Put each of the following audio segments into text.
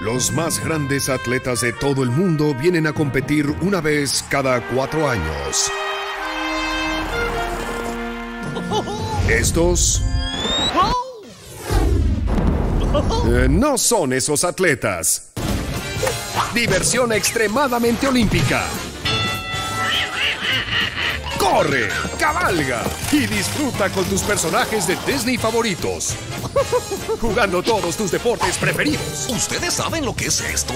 Los más grandes atletas de todo el mundo vienen a competir una vez cada 4 años. Estos no son esos atletas. Diversión extremadamente olímpica. Corre, cabalga y disfruta con tus personajes de Disney favoritos. Jugando todos tus deportes preferidos. ¿Ustedes saben lo que es esto?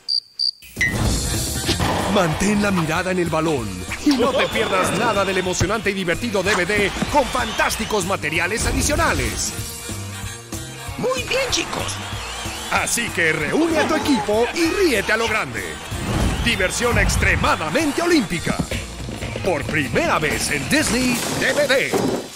Mantén la mirada en el balón y no te pierdas nada del emocionante y divertido DVD con fantásticos materiales adicionales. Muy bien, chicos. Así que reúne a tu equipo y ríete a lo grande. Diversión extremadamente olímpica. Por primera vez en Disney DVD.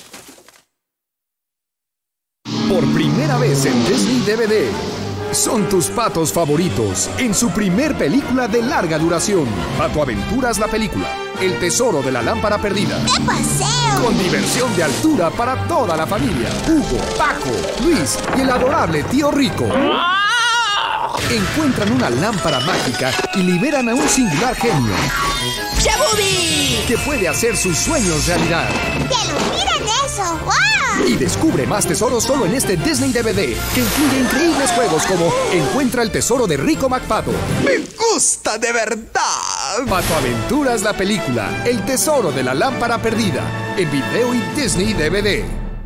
Por primera vez en Disney DVD. Son tus patos favoritos en su primer película de larga duración. Pato Aventuras la película. El tesoro de la lámpara perdida. ¡Qué paseo! Con diversión de altura para toda la familia. Hugo, Paco, Luis y el adorable tío Rico. Encuentran una lámpara mágica y liberan a un singular genio ¡Shabubi! que puede hacer sus sueños realidad. ¡Que lo miren eso! ¡Wow! Y descubre más tesoros solo en este Disney DVD, que incluye increíbles juegos como Encuentra el tesoro de Rico McPato. ¡Me gusta de verdad! Pato Aventuras la película, El tesoro de la lámpara perdida, en video y Disney DVD.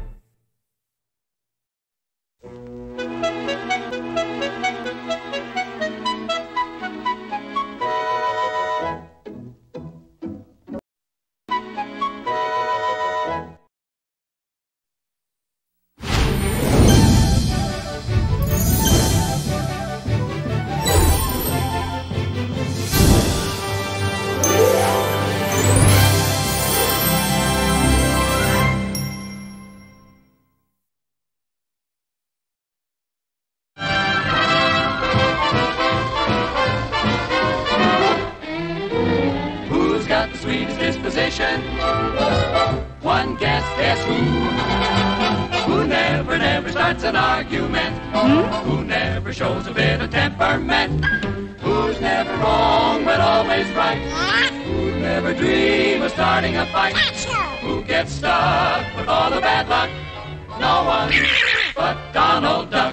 Sweetest disposition. One guess who? Who never starts an argument? Who never shows a bit of temperament? Who's never wrong but always right? Who never dream of starting a fight? Who gets stuck with all the bad luck? No one but Donald Duck.